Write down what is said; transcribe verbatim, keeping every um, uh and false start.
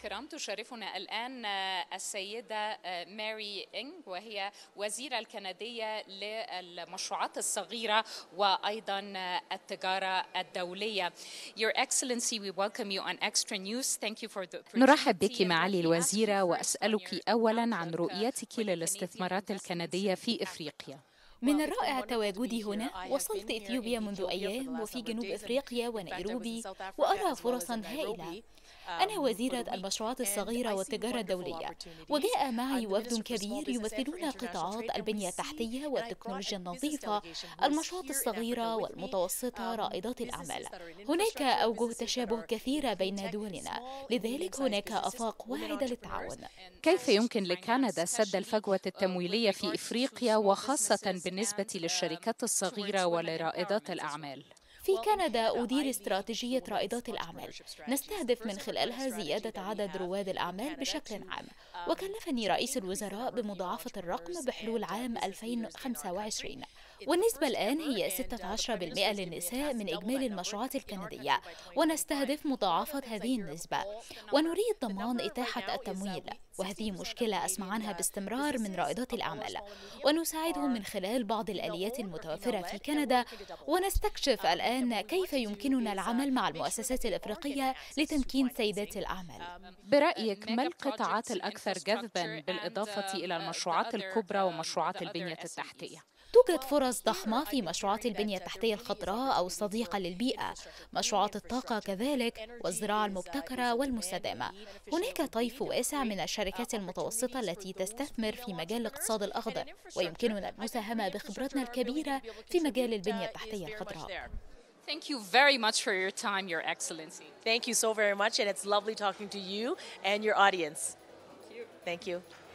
الكرام، تشرفنا الآن السيدة ماري إنغ، وهي وزيرة الكندية للمشروعات الصغيرة وأيضا التجارة الدولية. Your Excellency, we welcome you on Extra News. Thank you for the نرحب بك معالي الوزيرة، وأسألك أولا عن رؤيتك للاستثمارات الكندية في إفريقيا. من الرائع تواجدي هنا. وصلت إثيوبيا منذ أيام وفي جنوب إفريقيا ونيروبي، وأرى فرصا هائلة. أنا وزيرة المشروعات الصغيرة والتجارة الدولية، وجاء معي وفد كبير يمثلون قطاعات البنية التحتية والتكنولوجيا النظيفة، المشروعات الصغيرة والمتوسطة، رائدات الأعمال. هناك أوجه تشابه كثيرة بين دولنا، لذلك هناك آفاق واعدة للتعاون. كيف يمكن لكندا سد الفجوة التمويلية في إفريقيا، وخاصة بالنسبة للشركات الصغيرة ولرائدات الأعمال؟ في كندا أدير استراتيجية رائدات الأعمال، نستهدف من خلالها زيادة عدد رواد الأعمال بشكل عام، وكلفني رئيس الوزراء بمضاعفة الرقم بحلول عام ألفين وخمسة وعشرين، والنسبة الآن هي ستة عشر بالمئة للنساء من إجمالي المشروعات الكندية، ونستهدف مضاعفة هذه النسبة، ونريد ضمان إتاحة التمويل، وهذه مشكلة أسمع عنها باستمرار من رائدات الأعمال، ونساعدهم من خلال بعض الآليات المتوفرة في كندا، ونستكشف الآن كيف يمكننا العمل مع المؤسسات الإفريقية لتمكين سيدات الأعمال. برأيك ما القطاعات الأكثر جذباً بالإضافة إلى المشروعات الكبرى ومشروعات البنية التحتية؟ توجد فرص ضخمة في مشروعات البنية التحتية الخضراء أو الصديقة للبيئة، مشروعات الطاقة كذلك، والزراعة المبتكرة والمستدامة. هناك طيف واسع من الشركات المتوسطة التي تستثمر في مجال الاقتصاد الأخضر، ويمكننا المساهمة بخبرتنا الكبيرة في مجال البنية التحتية الخضراء. Thank you very much for your time, Your Excellency. Thank you so very much, and it's lovely talking to you and your audience. Thank you. Thank you.